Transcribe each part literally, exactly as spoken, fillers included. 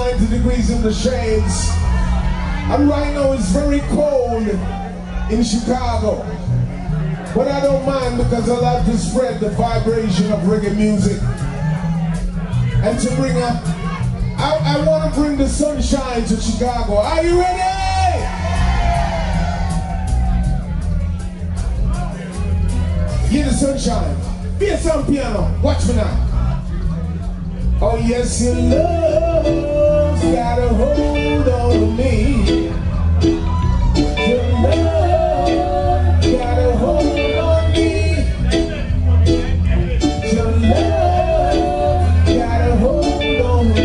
ninety degrees in the shades. And right now it's very cold in Chicago. But I don't mind because I like to spread the vibration of reggae music. And to bring up, I, I want to bring the sunshine to Chicago. Are you ready? Get the sunshine. Be some piano. Watch me now. Oh yes, your love's got a hold on me. Your love got a hold on me. Your love got a hold on me.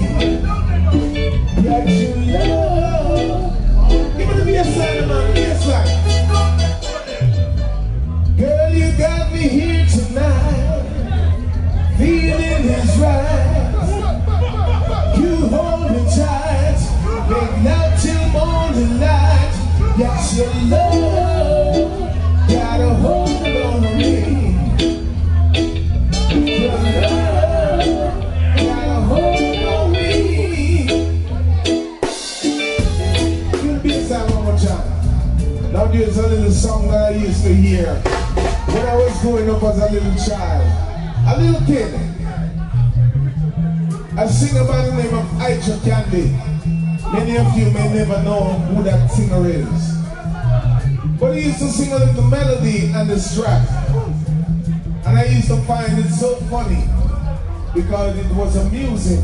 Got your love. Give me the bass line, man. Bass line. Girl, you got me here tonight. Feeling is right. You hold me tight. Make love till morning light. Yes, your love got a hold on me. Your love got a hold on me. Give me the sound one more time. Now there's a little song that I used to hear when I was growing up as a little child. A little kid. I sing a man named of Aisha Candy. Many of you may never know who that singer is. But he used to sing a little melody and the strap. And I used to find it so funny because it was amusing.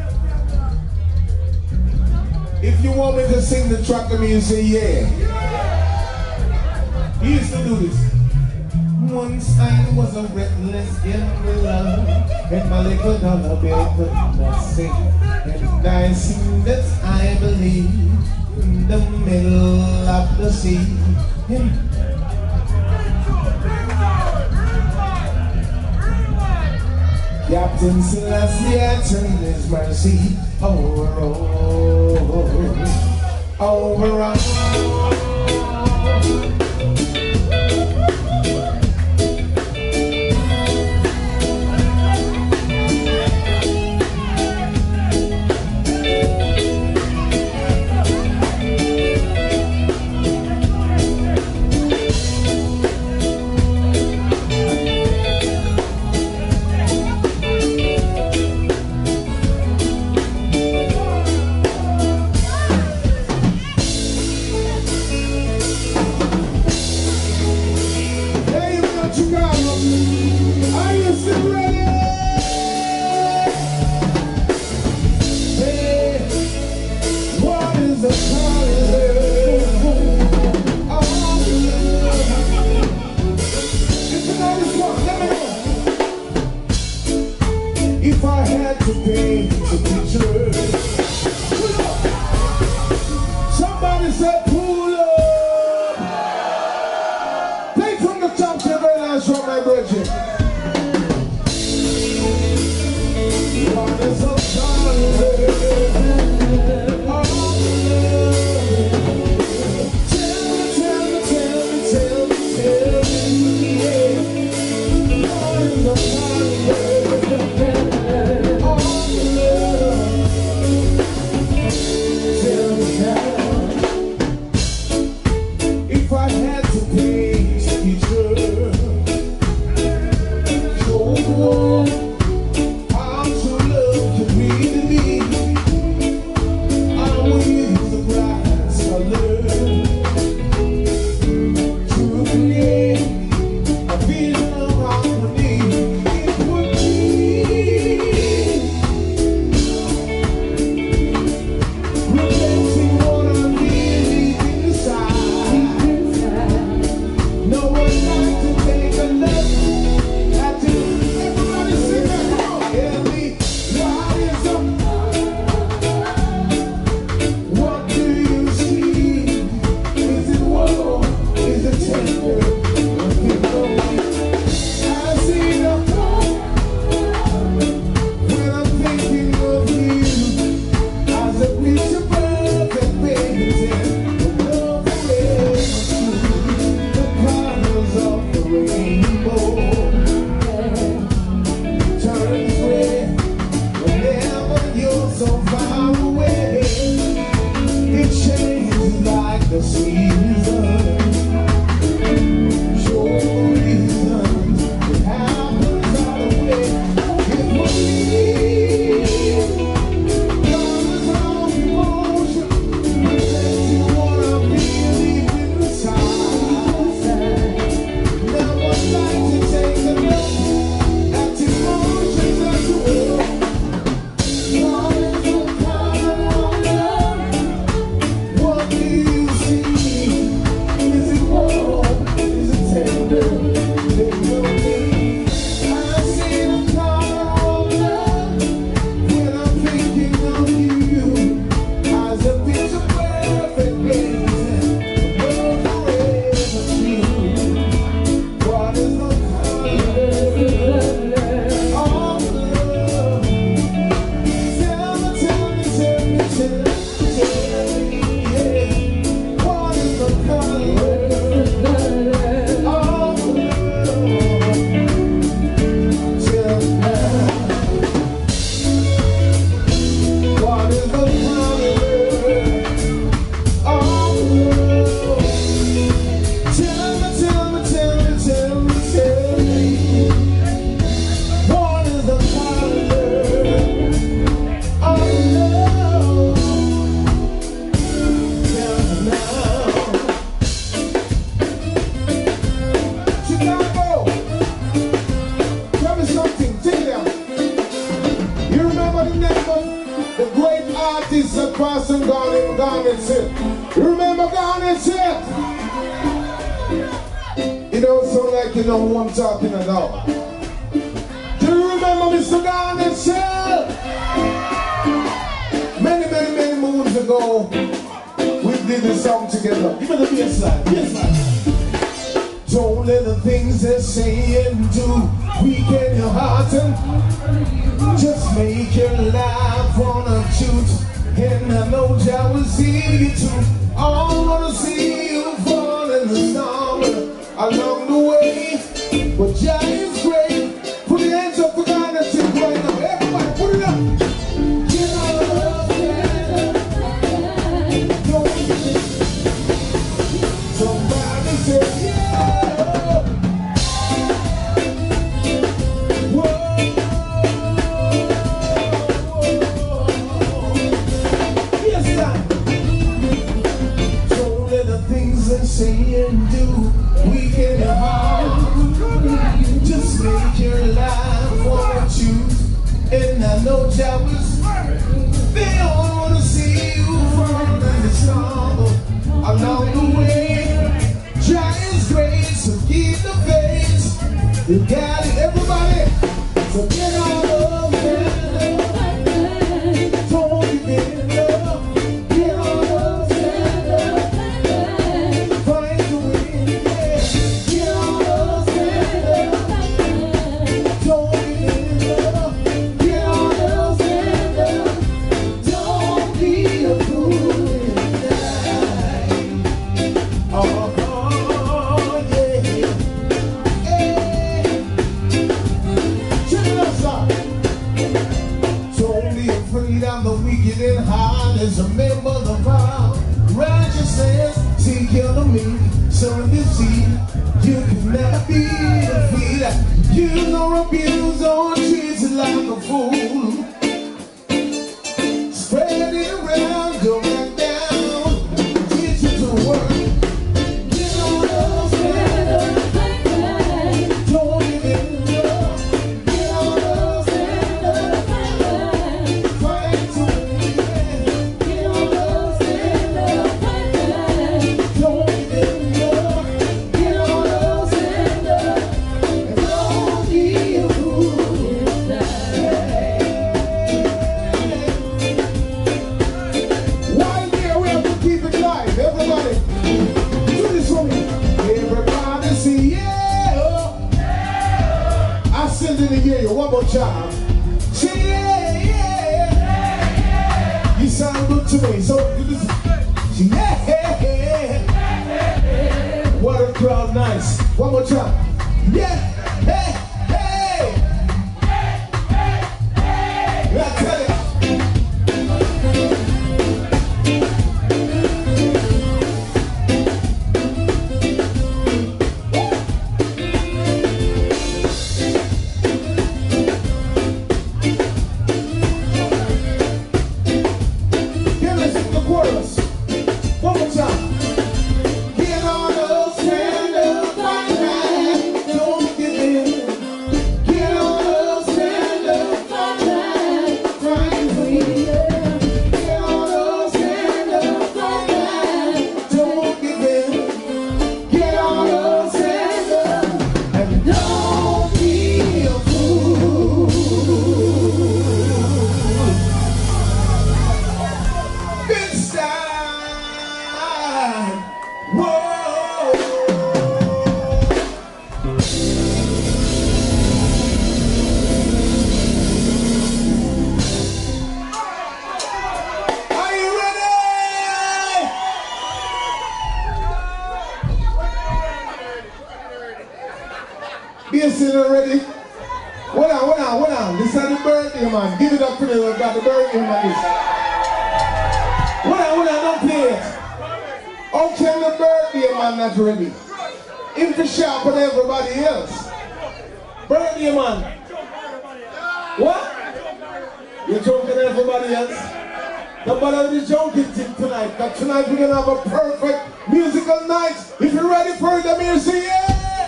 If you want me to sing the track with me, you say yeah. He used to do this. Once I was a reckless in love, and my little dollar bill could not sing. And I sing that I believe in the middle of the sea. Captain Selassie turned his mercy over, over, over. so far away. It changes like the season. Show reasons it happens right away. It was me. Colors of emotion. It makes you wanna believe inside. Now I'd like to take a look at emotions of the world. What do you see? Is it warm? Is it tender? I see the color of love when I'm thinking of you. As a picture perfect gazing, the world forever true. What is the color of love? Tell me, tell me, tell me, tell me, tell me, yeah. What is the color of love? Tell me now. What is the color of love? Tell me, tell me, tell me, tell me, tell me. What is the color of love? Tell me now. Chicago, tell me something. Take it out. You remember the name of the great artist that passed and gone in Garnet Hill? You remember Garnet Hill? You don't sound like you know who I'm talking about. Do you remember Mister Garnet Hill? Many, many, many moons ago, we did this song together. Give me the bass line, bass line. Don't let the things they say and do weaken your heart and just make your life wanna choose. And I know Jah will see you too. I wanna see you fall in the storm along the way. But Jah is great. Put your hands up for God and sing right now. Everybody put it up. You know, don't somebody say, yeah. Whoa. Yes, sir. Don't let the things they say and do weaken your heart. Just make your life wanna choose. And I know Jah will. They all wanna see you fall in the storm along the way. Jah is great, so keep the faith. You got it, everybody. So get out of there. Don't give it up. Get out of there. Find the way, yeah. Get out of there. Don't give it up. Get out of there. Don't be a fool tonight. Oh, oh, yeah. Hey. Check it out, sir. Don't be afraid of the wicked and heartless. Remember the vow. Righteousness, seek your me. So you see, you can never be defeated. You don't abuse or treat you like a fool. Spread it around, go back down. Teach you to work. Get on those hands. Don't give it up. Get on those hands. Fight to win. Get on those hands. Don't give it up. Get on those hands. And don't be a fool. Right here, we have to keep it live. Everybody, do this for me. Everybody say, yeah. I send it to you one more time. Say, yeah, yeah. You sound good to me. So, do this. Say, yeah. What a crowd, nice. One more time. Yeah, hey, hey. I tell you. dancing already? Hold on, hold on, hold on. This is the birthday man. Give it up for them. I've got the birthday man. This. Hold on, hold on, don't play it. How can the birthday man not ready? Him to sharp on everybody else. Birthday man. What? You're joking everybody else? Nobody is joking tonight. But tonight we're gonna have a perfect musical night. If you're ready for it, let me see it.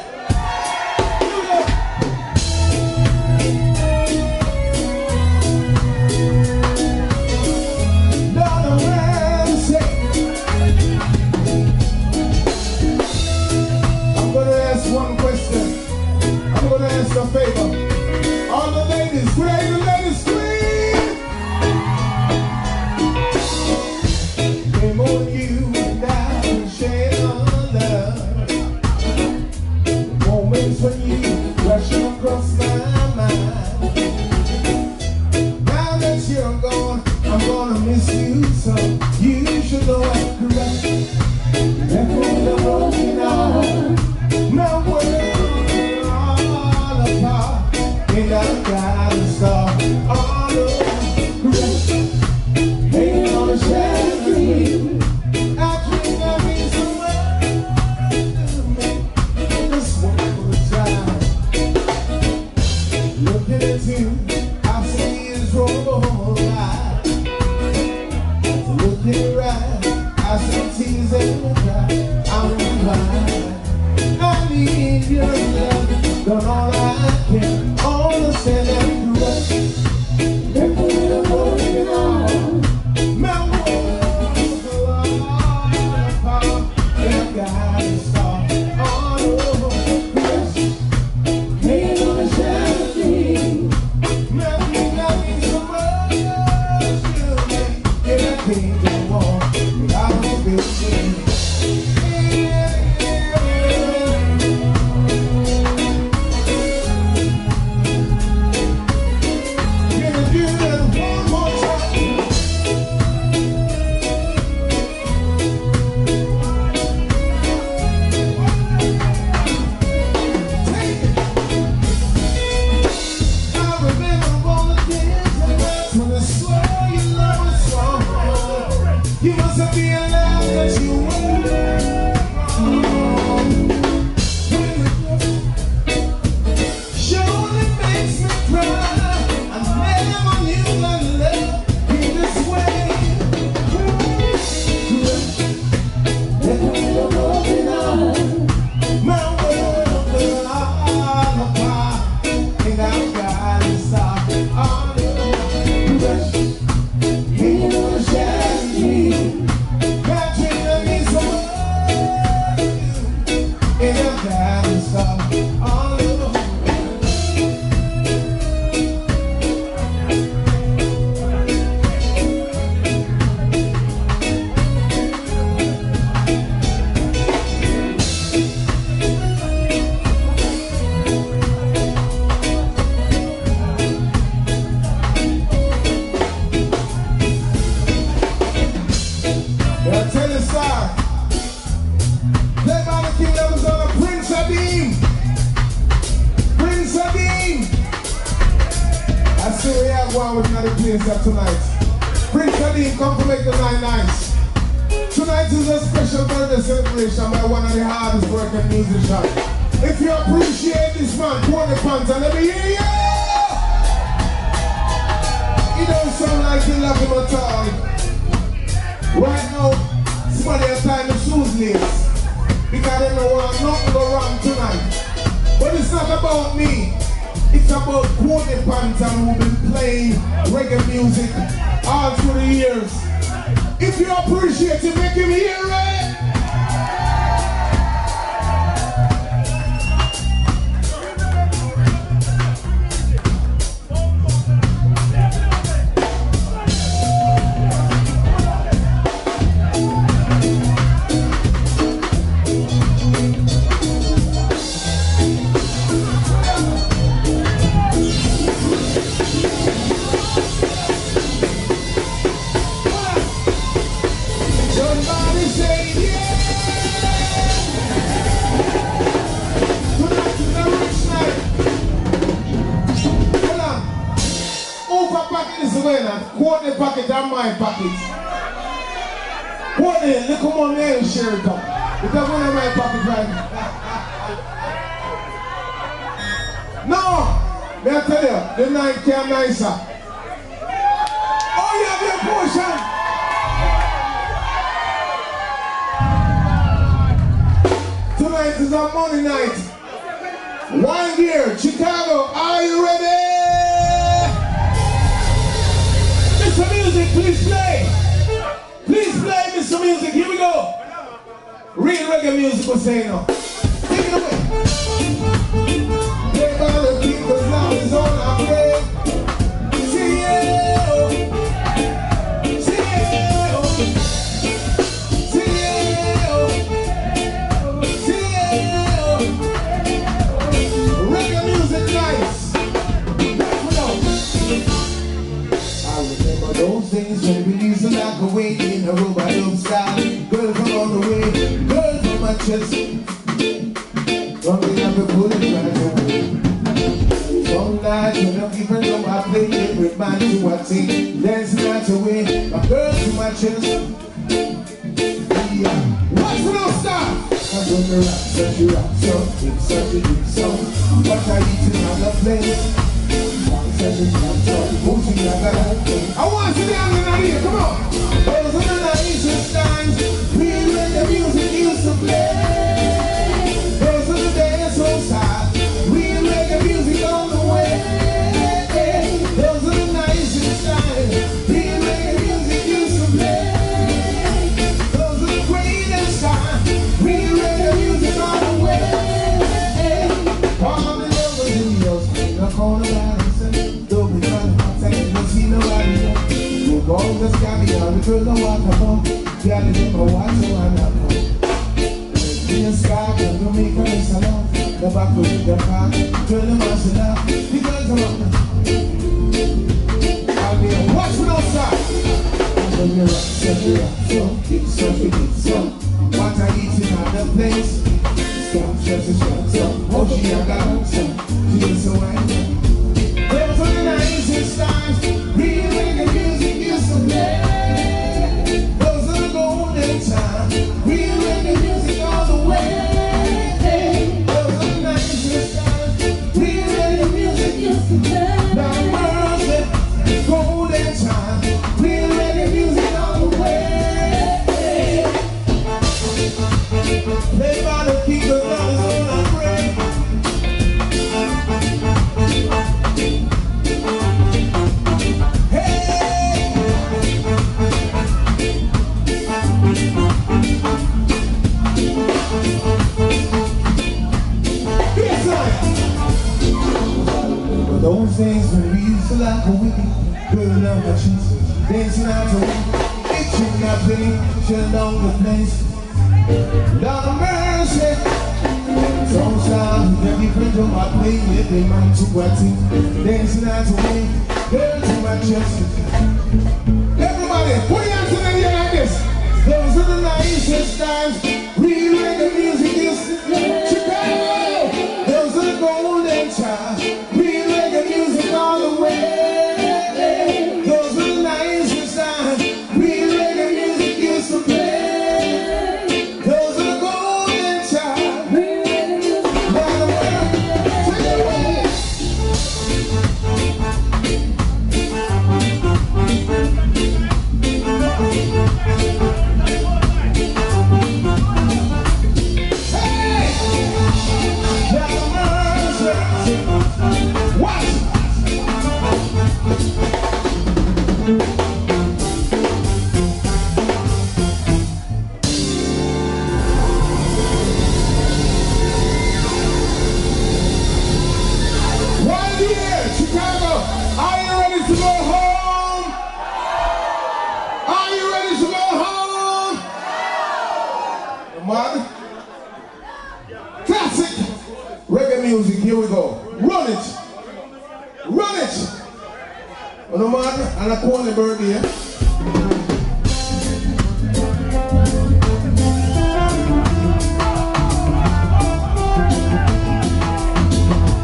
One question. I'm gonna ask a favor. All the ladies, great the ladies, scream. Came on you and I share love. Moments when you rush across my mind. Now that you're gone, I'm gonna miss you so. You should know I'm correct. Echo the broken heart. My world is all apart, and I've got to start all over. Hanging on a shadow dream. I dream I mean so much to me. This one time, looking at you, I see his roll by. Looking right, I see tears in my eye. I'm blind. I need your love, done all I can, understand and correct. And put it broken on, my world is all apart, and I've got to start all over. Yes, hanging on a shadow dream. Nothing, nothing so much to me, and I can't go on without you being. Tonight, Prince Hare, come to make the night nice. Tonight is a special birthday celebration by one of the hardest working musicians. If you appreciate this man, pour the pants and let me hear you. He don't sound like you love him at all. Right now, somebody has time to shoes lace because they know what I'm not go wrong tonight. But it's not about me. It's about Courtney Panton who've been playing reggae music all through the years. If you appreciate it, make him hear it. Somebody say pocket and my pocket. What then? Look come on there and share it up. Because one in my pocket right now. No! May I tell you, the night came nicer. Oh, you have your portion! Tonight is our money night. One year, Chicago, are you ready? Mister Music, please play. Please play, Mister Music. Here we go. Real reggae music was saying now. Take it away. Play by the people's love is all I pray. See yeah, oh. See yeah, oh. See yeah, oh. See yeah, oh. Reggae music nice. I remember those days when we used to lock away in a robot dub style. Girl from all the way, girl from my chest. From the other bullet right away. Some nights when I'm even though I play every man to a thing, dancing out away, my girl to my chest. Yeah. Watch for no stop! I'm gonna rap such a rap song, it's such a good song. What I eat in other place. I want to see the other here, come on! Those are the nicest times, real when the music used to play. Those are the days so sad, real when the music on the way. Those are the nicest times, real when the music used to play. Those are the greatest times, real when the music on the way. All the lovers in yours, in the corner line. All this got me on the girl don't want to come. Got it in my watch so I'm not home. In the sky, girl don't make a mess of love. The back of the car, girl don't want to laugh. Because I'm on I'll be a watch for no stop. I'm gonna rock, such a rock, so it's such a good song. What I eat in other place. Stop, such a shot, so oh she I got some. She is so white. Those are the nicest times. Real reggae music used to play. Those are the golden times. Real reggae music all the way. Those are the nicest times. Real reggae music used to play. Now mercy, golden times. Real reggae music all the way. Play by the people, that is all I pray. Those things when we used to like a wicked, burning on my cheeks, dancing out the wind, itching my pain, shutting on the place. Lord of mercy, some sound, every friend on my plate, every man to my team, dancing out the wind, girl to my chest. Everybody, put your hands in the air like this. Those are the nicest times, real reggae music is Chicago. Those are the golden times. All the way, those are the nicest times. Real reggae music used to play. Those are the golden times. Real reggae music. Now the world, take it away. Hey, now the mercy. What? One year, Chicago, are you ready to go home? Are you ready to go home? Man, classic reggae music, here we go. Run it, run it. On the man, and a corny bird here.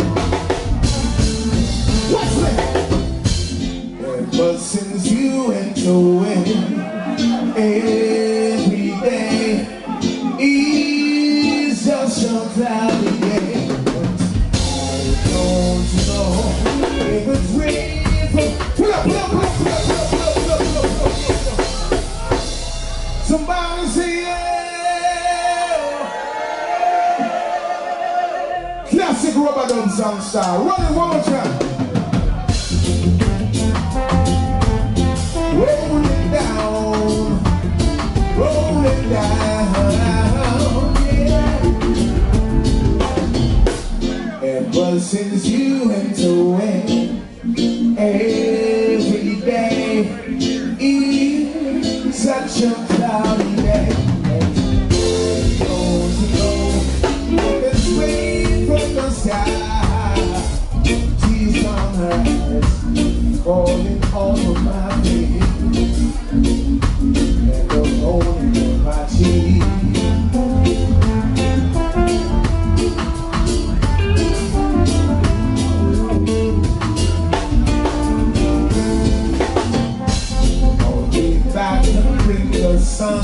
What's that? Ever since you and Every day is just a cloudy day. Don't you know if it's raining for... Pull up, pull up, pull up, pull up, pull up, pull up, pull up, pull up, pull up. Somebody say yeah. Classic rubber dub song style. Run it one more time. Rolling down, rolling down, yeah. Ever since you went away, every day is such a cloudy day. Don't you know, if it's rain from the sky, tears on her eyes, falling all of my face. Sun,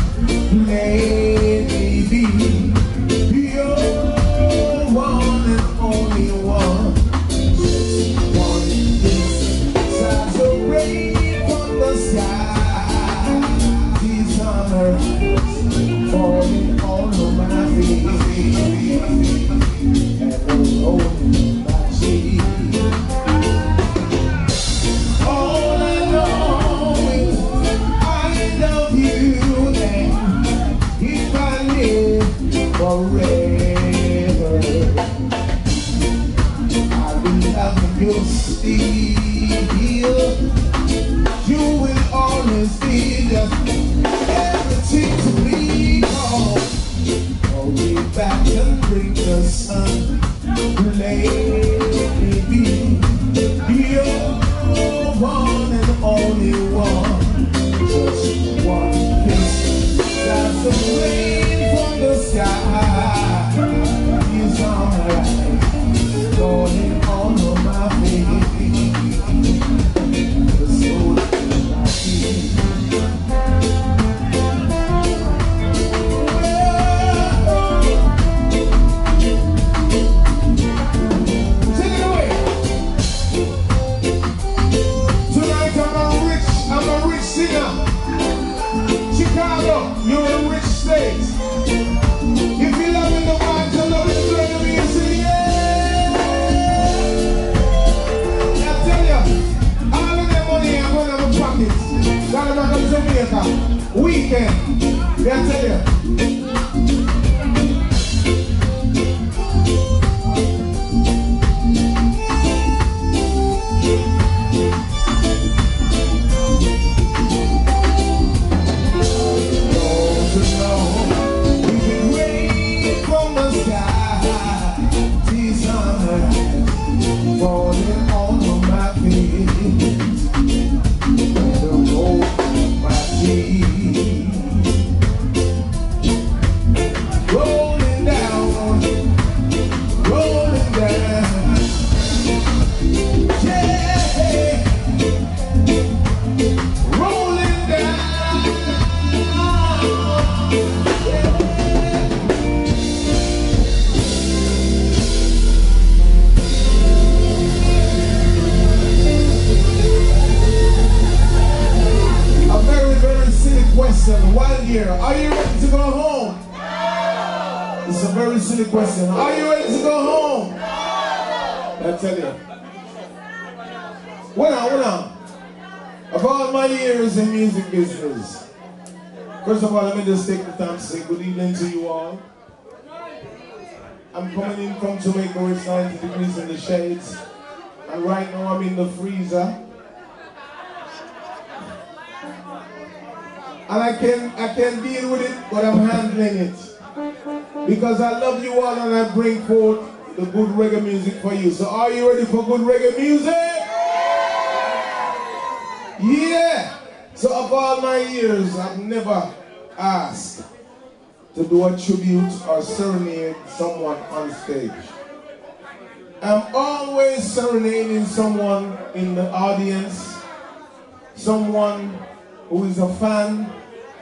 maybe you're one and only one. Just one kiss, such a rain from the sky. These on earth, falling all over my face, and holding my cheek. All I know is I love you. Forever, I will love you still. You will always be just everything to me. Oh, hold me back and bring the sun. Baby, you're one and only one. Just one kiss, that's the way. The sky is alright, falling all on my face. The soul of my feet. Take it away. Tonight I'm a rich, I'm a rich singer. Chicago, you're a rich state. If you love in the mind, to love in the me and say yeah. I tell you, all of that money I'm going to have a pocket. Got them back to Jamaica. Weekend. I tell you. Falling all of my feet, and the road my feet, rolling down, rolling down, yeah, rolling down, yeah. Question, one year, are you ready to go home? No. It's a very silly question. Are you ready to go home? No. I tell you. What now, what now? Of all my years in music business, first of all, let me just take the time to say good evening to you all. I'm coming in from Jamaica where it's ninety degrees in the shades, and right now I'm in the freezer. And I can, I can deal with it, but I'm handling it. Because I love you all and I bring forth the good reggae music for you. So are you ready for good reggae music? Yeah! So of all my years, I've never asked to do a tribute or serenade someone on stage. I'm always serenading someone in the audience, someone who is a fan,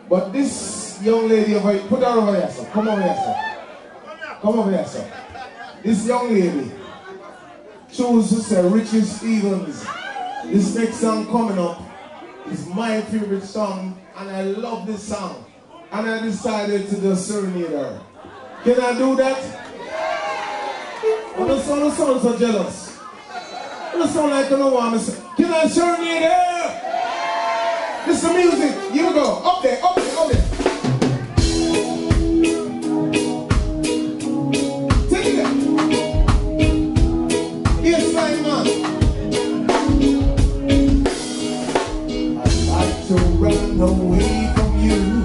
But this young lady over here, put her over here, sir. Come over here, sir. Come over here, sir. This young lady chose to say Richie Stevens. This next song coming up is my favorite song, and I love this song. And I decided to just serenade her. Can I do that? Oh, the sound, the sound so jealous. Oh, the sound like I don't know what I'm saying. Can I serenade her? This is the music. Here we go. Up there, up there, up there. Take it there. Yes, right, man. I'd like to run away from you.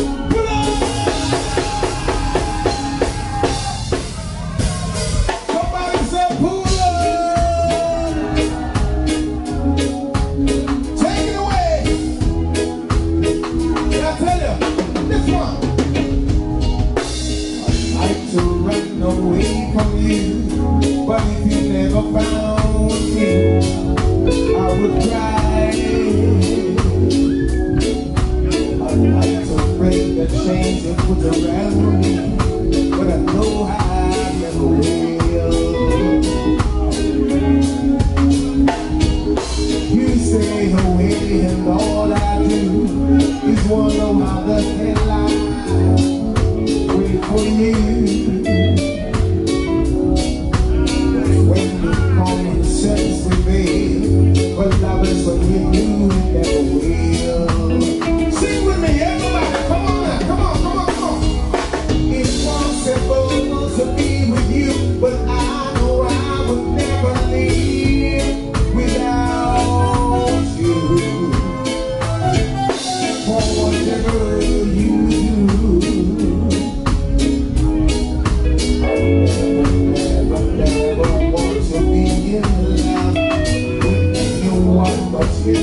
Away from you, but if you never found me, I would cry. I'd like to break the chains and put around me, but I know I never will. You stay away and all I do is wonder how the hell I wait for you. Sense we made, but love is what we knew it never will. Sing with me, everybody, come on now, come on, come on, come on. It's possible to be with you, but I know I would never live without you. For whatever you do, I never, never, never want to be in but you,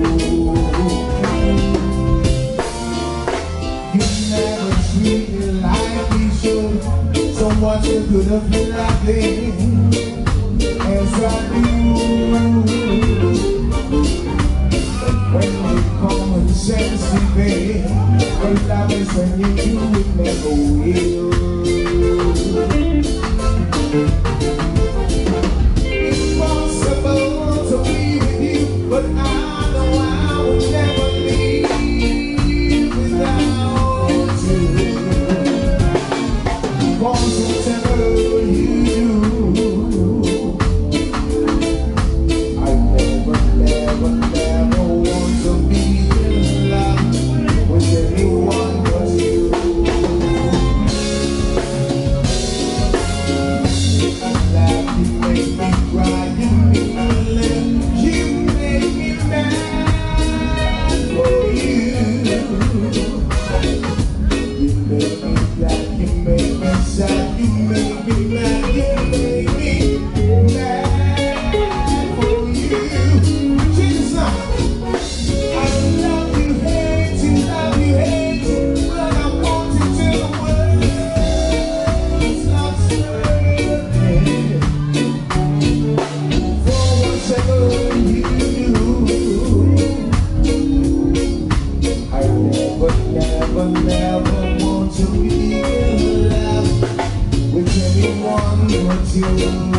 you never treat me like you should. So much you could have been laughing as I do. But when you come and sense me, babe, but love is when you do it never will. It's possible to be with you, but I know I will never leave without you. Cause whatever you do, I never, never, never want to be in love with anyone but you. You laugh, you make me cry, you make me laugh, you make me mad for you. You make me glad, you make me sad, you make me mad, you make me mad for you. Jesus, I love you, hate you, love you, hate you, but I want you to the world stop spreading. For whatever you do, I never, never, never want to be in love with anyone but you.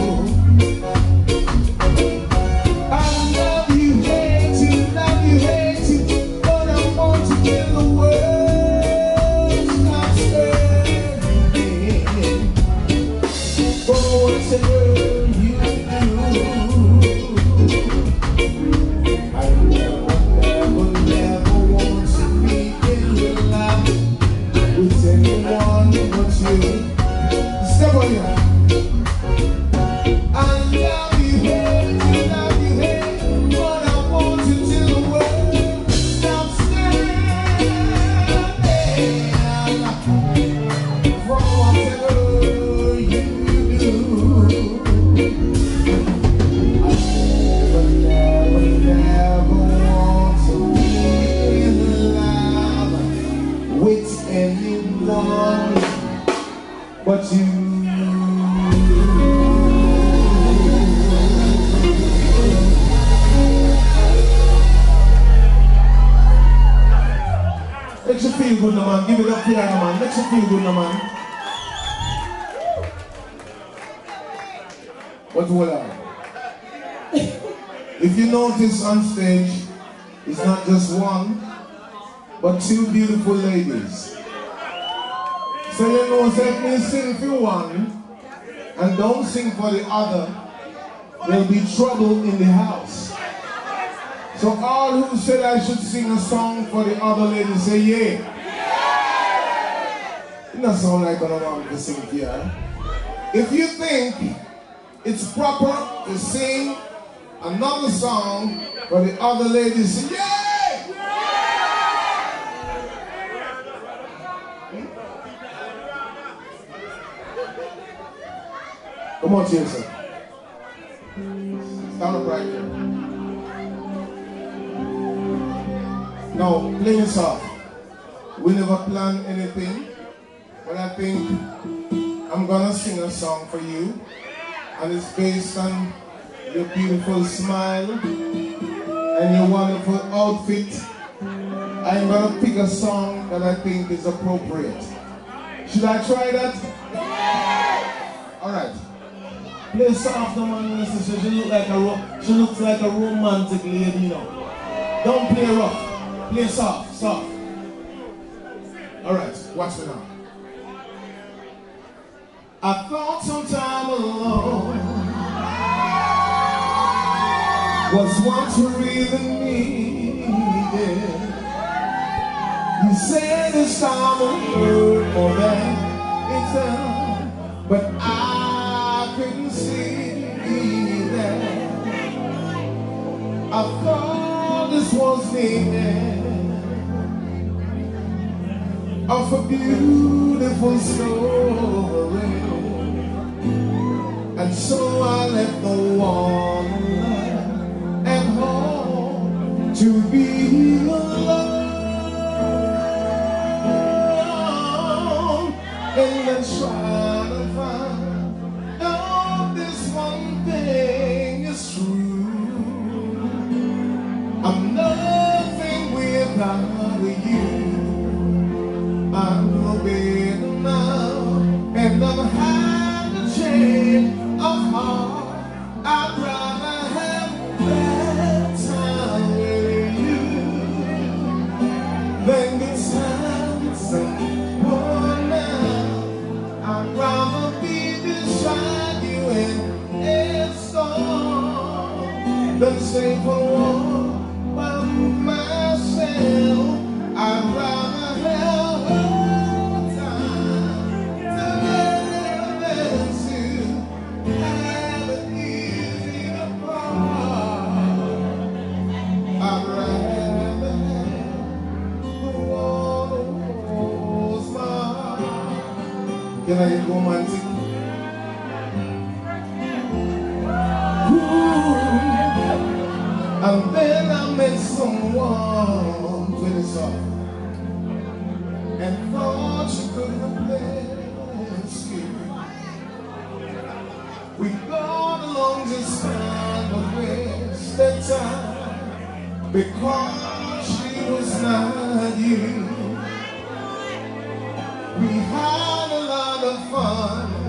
I love you, hate you, love you, hate you, but I want to till the world stop turning. For whatever you do, I never, never, never want to be in love with anyone but you. Step on here. I love you, hate you, love you, hate you, but I want you till the world stops standing. For whatever you do, I never, never, never want to be in love with anyone but you. Makes you feel good, no man. Give it up here, no man. Makes you feel good, no man. What will I? If you notice on stage, it's not just one, but two beautiful ladies. So you know, so if you sing for one and don't sing for the other, there'll be trouble in the house. So all who said I should sing a song for the other ladies, say yeah. It doesn't sound like I don't want to sing here. If you think it's proper to sing another song for the other ladies, say yeah! Come on, Jason. Stand up right there. Now, play it soft. We never plan anything, but I think I'm gonna sing a song for you, and it's based on your beautiful smile and your wonderful outfit. I'm gonna pick a song that I think is appropriate. Should I try that? All right. Play soft, no man, minister. She look like a ro she looks like a romantic lady, you know. Don't play rough. Play soft, soft. All right, watch me now. I thought sometime alone was what you really needed. You said it's time to hurt more than it's done, but I couldn't see that. I thought this was the end of a beautiful story, and so I left the one at home to be alone, and then try to find out this one thing is true. I'm nothing without you. I'm no better now, and I'm had to change of heart. I'd rather have that time with you than good times and one now. I'd rather be beside you in a storm than stay for one by myself. I'd rather have a time together than to have it easy apart. I'd rather have the one who holds my heart. Can I get romantic? Ooh. And then I met someone pretty soft, and thought she could replace you. We got along just fine, but wasted time because she was not you. We had a lot of fun,